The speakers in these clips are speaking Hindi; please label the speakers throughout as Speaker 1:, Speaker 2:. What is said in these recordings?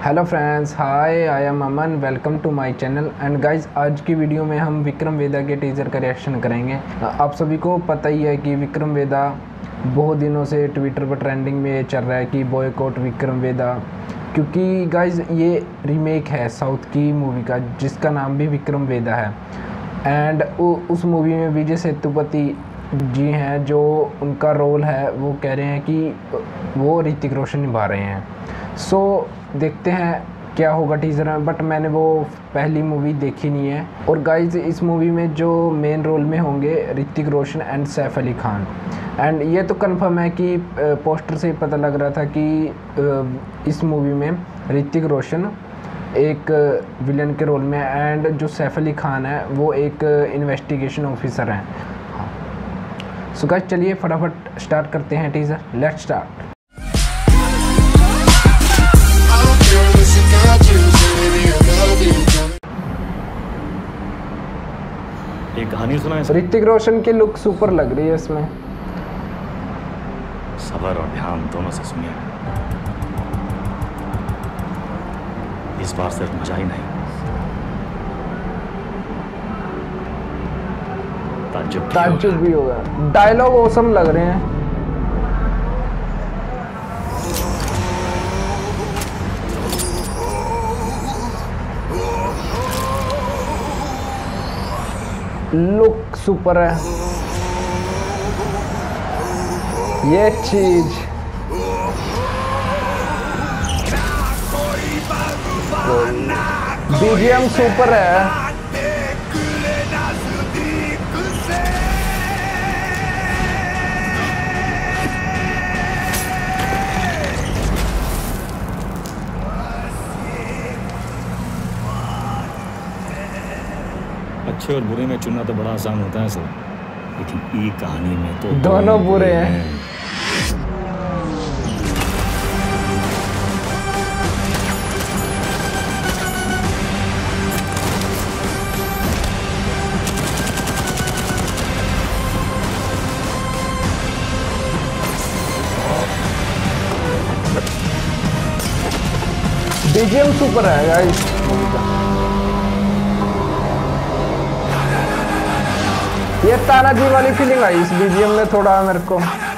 Speaker 1: Hello friends, hi, I am Aman. Welcome to my channel. And guys, आज की वीडियो में हम विक्रम वेदा के टीज़र का रिएक्शन करेंगे। आप सभी को पता ही है कि विक्रम वेदा बहुत दिनों से ट्विटर पर ट्रेंडिंग में चल रहा है कि बॉयकॉट विक्रम वेदा, क्योंकि गाइस ये रीमेक है साउथ की मूवी का जिसका नाम भी विक्रम वेदा है। एंड उस मूवी में विजय सेतुपति जी हैं, जो उनका रोल है वो कह रहे हैं कि वो ऋतिक रोशन निभा रहे हैं। सो देखते हैं क्या होगा टीज़र में, बट मैंने वो पहली मूवी देखी नहीं है। और गाइज, इस मूवी में जो मेन रोल में होंगे ऋतिक रोशन एंड सैफ अली खान। एंड ये तो कंफर्म है कि पोस्टर से ही पता लग रहा था कि इस मूवी में ऋतिक रोशन एक विलन के रोल में है एंड जो सैफ अली खान है वो एक इन्वेस्टिगेशन ऑफिसर हैं। सो गाइस, चलिए फटाफट स्टार्ट करते हैं टीज़र। Let's start.
Speaker 2: एक कहानी सुना है।
Speaker 1: ऋतिक रोशन की लुक सुपर लग रही है इसमें।
Speaker 2: सब्र और ध्यान दोनों से सुनिए। इस बार सिर्फ मजा ही नहीं,
Speaker 1: ताज्जुब भी होगा। डायलॉग ऑसम लग रहे हैं। लुक सुपर है। ये चीज बीजीएम सुपर है।
Speaker 2: अच्छे और बुरे में चुनना तो बड़ा आसान होता है सर, लेकिन ई कहानी में तो
Speaker 1: दोनों बुरे हैं। बीजीएम सुपर है गाइस। ये तानाजी वाली फीलिंग आई इस बीजीएम में थोड़ा मेरे को।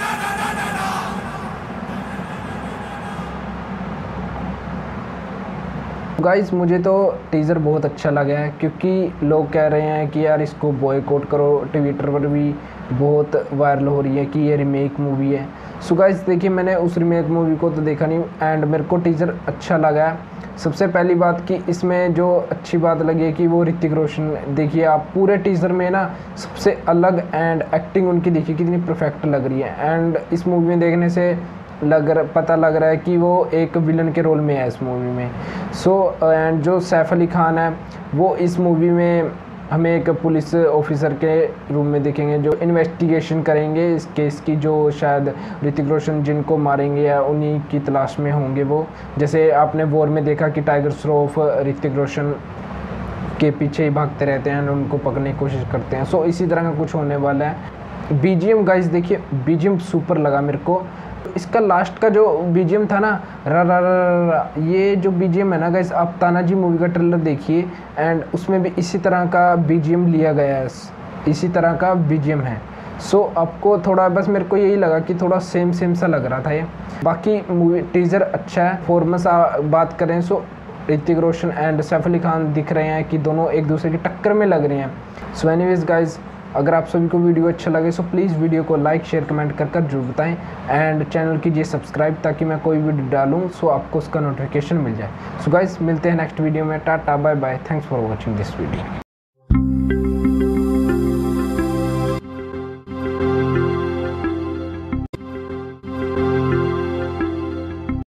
Speaker 1: गाइस, मुझे तो टीज़र बहुत अच्छा लगा है, क्योंकि लोग कह रहे हैं कि यार इसको बॉयकॉट करो। ट्विटर पर भी बहुत वायरल हो रही है कि ये रीमेक मूवी है। सो गाइस, देखिए, मैंने उस रीमेक मूवी को तो देखा नहीं एंड मेरे को टीज़र अच्छा लगा है। सबसे पहली बात कि इसमें जो अच्छी बात लगी है कि वो ऋतिक रोशन, देखिए आप पूरे टीज़र में ना सबसे अलग एंड एक्टिंग उनकी देखिए कितनी परफेक्ट लग रही है। एंड इस मूवी में देखने से पता लग रहा है कि वो एक विलन के रोल में है इस मूवी में। सो एंड जो सैफ अली खान है वो इस मूवी में हमें एक पुलिस ऑफिसर के रूम में देखेंगे जो इन्वेस्टिगेशन करेंगे इस केस की, जो शायद ऋतिक रोशन जिनको मारेंगे या उन्हीं की तलाश में होंगे वो। जैसे आपने वॉर में देखा कि टाइगर श्रॉफ ऋतिक रोशन के पीछे ही भागते रहते हैं और उनको पकड़ने की कोशिश करते हैं। सो इसी तरह का कुछ होने वाला है। बीजीएम गाइस, देखिए बीजीएम सुपर लगा मेरे को। इसका लास्ट का जो बीजीएम था ना, रा रा रा रा, ये जो बीजीएम है ना गाइस, आप तानाजी मूवी का ट्रेलर देखिए एंड उसमें भी इसी तरह का बीजीएम लिया गया है, इसी तरह का बीजीएम है। सो आपको थोड़ा, बस मेरे को यही लगा कि थोड़ा सेम सा लग रहा था ये। बाकी मूवी टीज़र अच्छा है। फॉर्मेस बात करें सो ऋतिक रोशन एंड सैफ अली खान दिख रहे हैं कि दोनों एक दूसरे की टक्कर में लग रहे हैं। सो एनीवेज गाइज, अगर आप सभी को वीडियो अच्छा लगे सो प्लीज़ वीडियो को लाइक शेयर कमेंट कर जरूर बताएं एंड चैनल कीजिए सब्सक्राइब ताकि मैं कोई वीडियो डालूं सो आपको उसका नोटिफिकेशन मिल जाए। सो गाइस, मिलते हैं नेक्स्ट वीडियो में। Tata bye bye, thanks for watching this video.